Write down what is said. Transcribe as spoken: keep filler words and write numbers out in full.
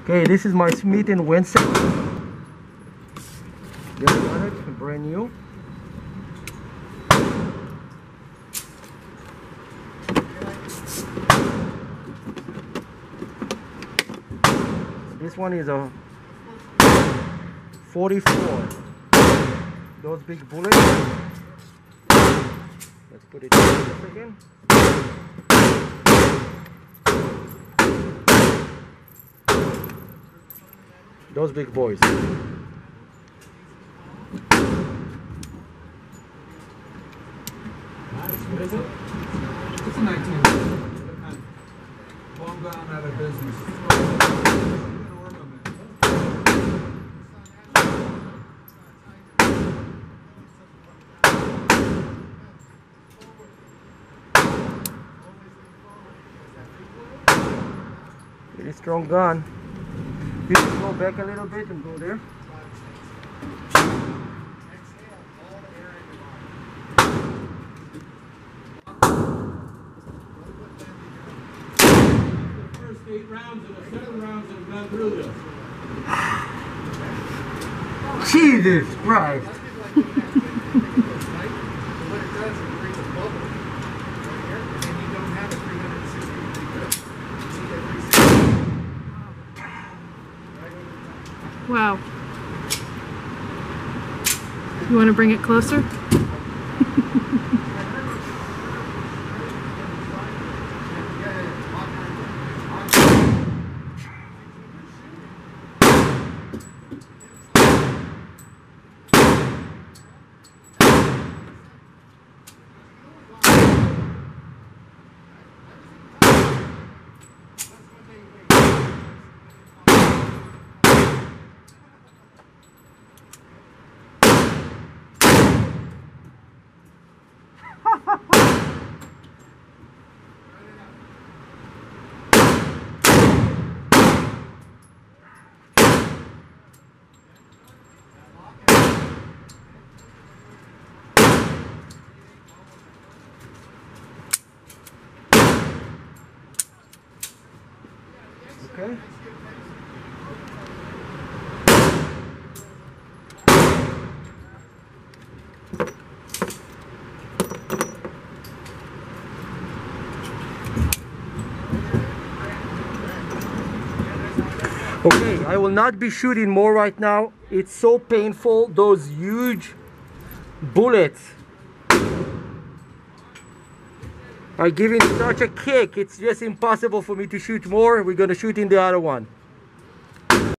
Okay, this is my Smith and Wesson. Just got it, brand new. This one is a forty-four. Those big bullets. Let's put it in this again. Those big boys. What is it? It's a nineteen. Long gone out of business. Pretty strong gun. You can go back a little bit and go there. Eight rounds and the seven rounds have gone through this. Jesus Christ! Wow. You want to bring it closer? Okay. Okay, I will not be shooting more right now. It's so painful. Those huge bullets are giving such a kick. It's just impossible for me to shoot more. We're gonna shoot in the other one.